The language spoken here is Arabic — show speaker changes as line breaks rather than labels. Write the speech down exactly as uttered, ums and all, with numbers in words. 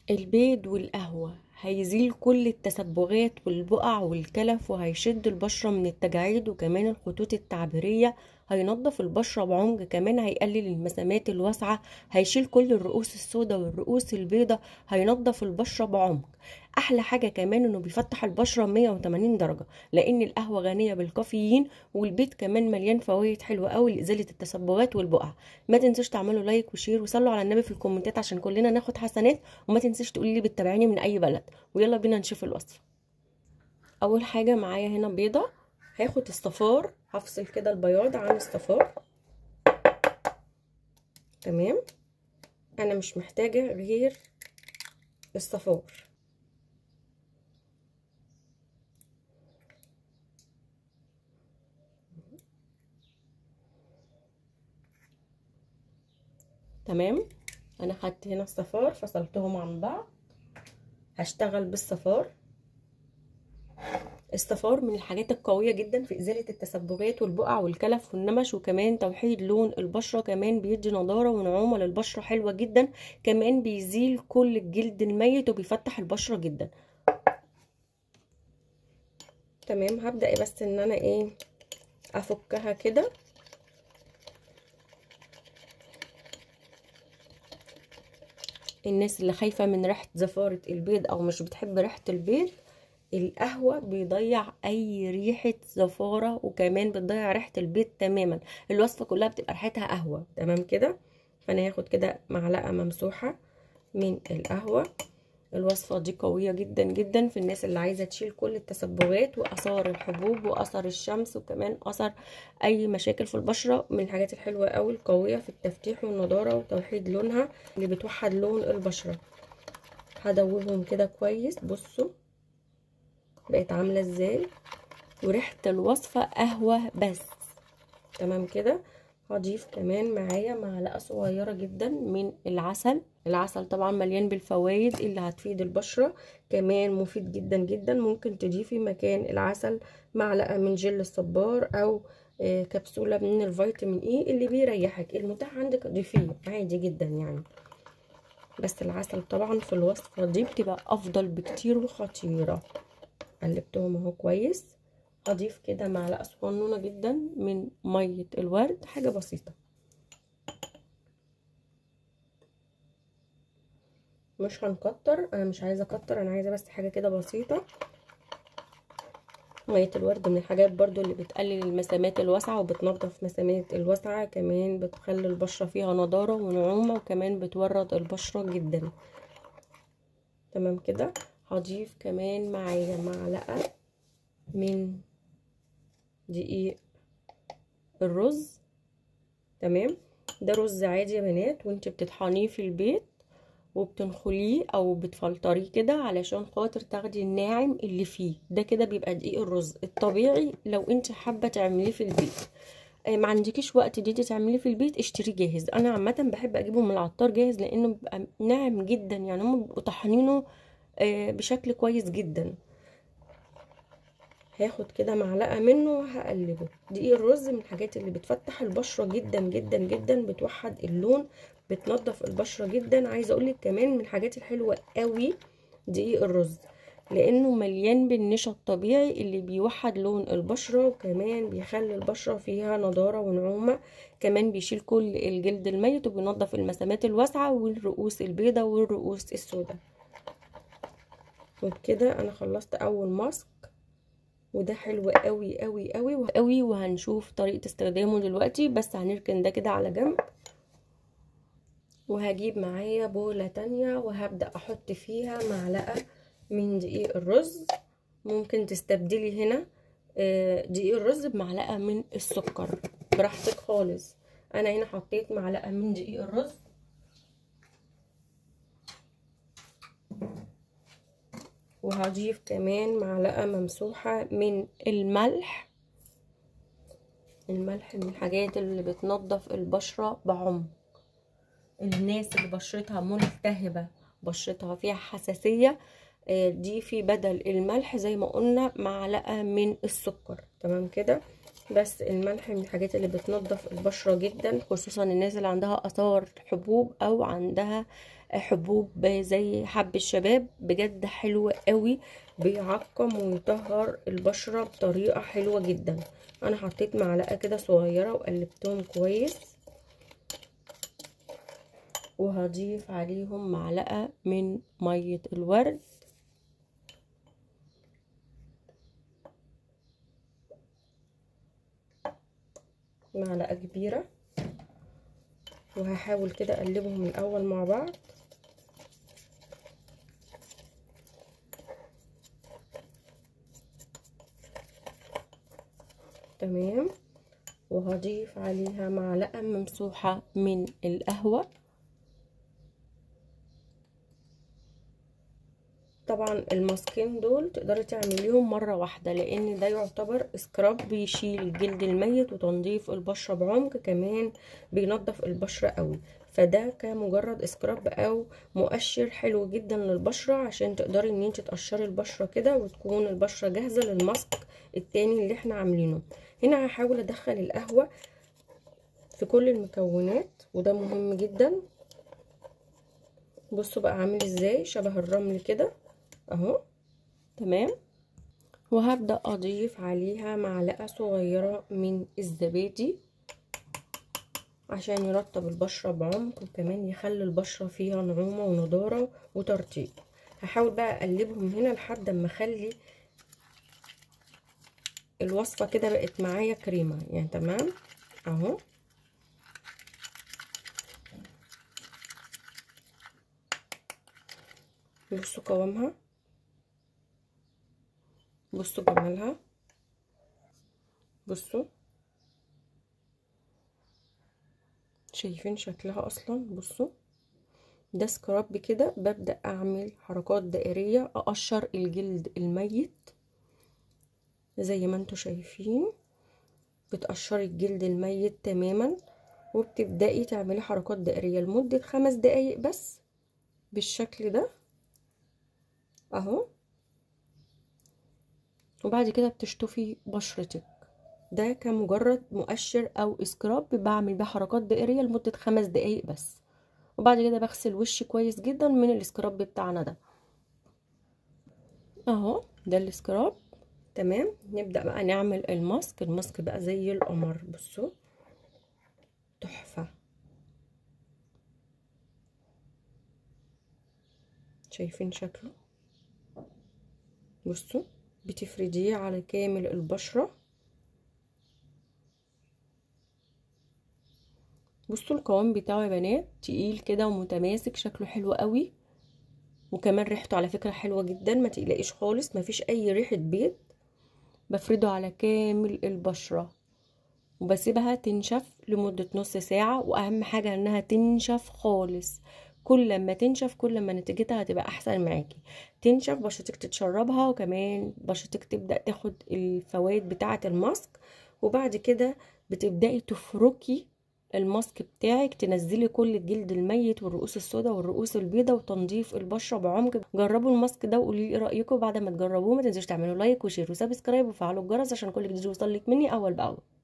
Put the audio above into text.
البيض والقهوة هيزيل كل التسبغات والبقع والكلف، وهيشد البشرة من التجاعيد وكمان الخطوط التعبيرية، هينظف البشرة بعمق، كمان هيقلل المسامات الواسعة، هيشيل كل الرؤوس السوداء والرؤوس البيضاء، هينظف البشرة بعمق. احلى حاجة كمان انه بيفتح البشرة مية وتمانين درجة، لان القهوة غنية بالكافيين، والبيض كمان مليان فوائد حلوة قوي لازالة التسبغات والبقع. ما تنسوش تعملوا لايك وشير وصلوا على النبي في الكومنتات عشان كلنا ناخد حسنات، وما تنسيش تقولي لي بتتابعيني من اي بلد. ويلا بينا نشوف الوصفه. اول حاجه معايا هنا بيضه، هاخد الصفار، هفصل كده البياض عن الصفار. تمام، انا مش محتاجه غير الصفار. تمام، انا خدت هنا الصفار فصلتهم عن بعض، هشتغل بالصفار. الصفار من الحاجات القوية جدا في إزالة التسبغات والبقع والكلف والنمش، وكمان توحيد لون البشرة، كمان بيدي نضارة ونعومة للبشرة حلوة جدا، كمان بيزيل كل الجلد الميت وبيفتح البشرة جدا. تمام، هبدأ بس ان انا ايه افكها كده. الناس اللي خايفة من ريحة زفارة البيض او مش بتحب ريحة البيض، القهوة بيضيع اي ريحة زفارة، وكمان بتضيع ريحة البيض تماما. الوصفة كلها بتبقى ريحتها قهوة. تمام كده، فانا هاخد كده معلقة ممسوحة من القهوة. الوصفة دي قوية جدا جدا في الناس اللي عايزة تشيل كل التسبغات واثار الحبوب واثر الشمس، وكمان اثر اي مشاكل في البشرة. من الحاجات الحلوة قوي القوية في التفتيح والنضارة وتوحيد لونها، اللي بتوحد لون البشرة. هدوبهم كده كويس. بصوا بقت عاملة ازاي، وريحة الوصفة قهوة بس. تمام كده، هضيف كمان معايا معلقة صغيرة جدا من العسل. العسل طبعا مليان بالفوائد اللي هتفيد البشرة، كمان مفيد جدا جدا. ممكن تضيفي مكان العسل معلقة من جل الصبار، او كبسولة من الفيتامين اي اللي بيريحك، المتاح عندك ضيفيه عادي جدا يعني. بس العسل طبعا في الوصفة دي بتبقى افضل بكتير وخطيرة. قلبتهم اهو كويس. هضيف كده معلقه صغنونه جدا من ميه الورد، حاجه بسيطه مش هنكتر، انا مش عايزه اكتر، انا عايزه بس حاجه كده بسيطه. ميه الورد من الحاجات برضو اللي بتقلل المسامات الواسعه وبتنظف مسامات الواسعه، كمان بتخلي البشره فيها نضاره ونعومه، وكمان بتورد البشره جدا. تمام كده، هضيف كمان معايا معلقه من دقيق الرز. تمام، ده رز عادي يا بنات، وانت بتطحنيه في البيت وبتنخليه او بتفلتريه كده علشان خاطر تاخدي الناعم اللي فيه ده. كده بيبقى دقيق الرز الطبيعي. لو انت حابه تعمليه في البيت، ما عندكيش وقت دي تعمليه في البيت، اشتريه جاهز. انا عامه بحب اجيبه من العطار جاهز، لانه بيبقى ناعم جدا، يعني هم بيبقوا طحنينه بشكل كويس جدا. هاخد كده معلقه منه وهقلبه. دقيق الرز من الحاجات اللي بتفتح البشره جدا جدا جدا، بتوحد اللون، بتنظف البشره جدا. عايزه اقولك كمان من الحاجات الحلوه قوي دقيق الرز، لانه مليان بالنشا الطبيعي اللي بيوحد لون البشره، وكمان بيخلي البشره فيها نضاره ونعومه، كمان بيشيل كل الجلد الميت، وبينظف المسامات الواسعه والرؤوس البيضاء والرؤوس السوداء. وبكده انا خلصت اول ماسك، وده حلو قوي قوي قوي قوي، وهنشوف طريقة استخدامه دلوقتي. بس هنركن ده كده على جنب، وهجيب معايا بولة تانية وهبدأ احط فيها معلقة من دقيق الرز. ممكن تستبدلي هنا دقيق الرز بمعلقة من السكر، براحتك خالص. انا هنا حطيت معلقة من دقيق الرز، وهضيف كمان معلقة ممسوحة من الملح. الملح من الحاجات اللي بتنظف البشرة بعمق. الناس اللي بشرتها ملتهبة، بشرتها فيها حساسية، دي في بدل الملح زي ما قلنا معلقة من السكر. تمام كده، بس الملح من الحاجات اللي بتنظف البشرة جدا، خصوصا الناس اللي عندها اثار حبوب او عندها حبوب زي حب الشباب، بجد حلو قوي، بيعقم ويطهر البشرة بطريقة حلوة جدا. انا حطيت معلقة كده صغيرة وقلبتهم كويس، وهضيف عليهم معلقة من مية الورد، معلقة كبيرة، وهحاول كده اقلبهم الاول مع بعض. تمام. وهضيف عليها معلقة ممسوحة من القهوة. طبعا الماسكين دول تقدري تعمليهم مرة واحدة، لان ده يعتبر سكراب بيشيل الجلد الميت وتنظيف البشرة بعمق، كمان بينظف البشرة قوي. فده كمجرد سكراب او مؤشر حلو جدا للبشرة، عشان تقدري ان انت تقشري البشرة كده وتكون البشرة جاهزة للماسك التاني اللي احنا عاملينه. هنا هحاول ادخل القهوة في كل المكونات، وده مهم جدا. بصوا بقى عامل ازاي، شبه الرمل كده اهو. تمام. وهبدأ اضيف عليها معلقة صغيرة من الزبادي عشان يرطب البشرة بعمق، وكمان يخلي البشرة فيها نعومة ونضارة وترطيب. هحاول بقى اقلبهم هنا لحد اما اخلي الوصفة كده بقت معايا كريمة يعني. تمام اهو. بصوا قوامها، بصوا جمالها، بصوا شايفين شكلها اصلا. بصوا ده سكراب كده، ببدأ اعمل حركات دائرية اقشر الجلد الميت زي ما انتوا شايفين. بتقشري الجلد الميت تماما، وبتبدأي تعملي حركات دائرية لمدة خمس دقايق بس بالشكل ده اهو. وبعد كده بتشطفي بشرتك. ده كمجرد مؤشر او سكراب بعمل بيه حركات دائرية لمدة خمس دقايق بس، وبعد كده بغسل وشي كويس جدا من السكراب بتاعنا ده اهو. ده السكراب. تمام. نبدأ بقى نعمل الماسك. الماسك بقى زي القمر، بصوا تحفة. شايفين شكله؟ بصوا بتفرديه على كامل البشرة. بصوا القوام بتاعه يا بنات تقيل كده ومتماسك، شكله حلو قوي، وكمان ريحته على فكرة حلوة جدا، ما تقلقيش خالص، ما فيش اي ريحة بيض. بفرده على كامل البشرة وبسيبها تنشف لمدة نص ساعة، واهم حاجة انها تنشف خالص. كل ما تنشف كل ما نتيجتها هتبقى احسن معاكي. تنشف بشرتك تتشربها، وكمان بشرتك تبدأ تاخد الفوائد بتاعة الماسك. وبعد كده بتبدأي تفركي الماسك بتاعك، تنزلي كل الجلد الميت والرؤوس السوداء والرؤوس البيضاء، وتنظيف البشرة بعمق. جربوا الماسك ده وقولوا لي ايه رأيكم. بعد ما تجربوه ما تنسوش تعملوا لايك وشير وسبسكرايب وفعلوا الجرس عشان كل جديد يوصل لك مني اول باول.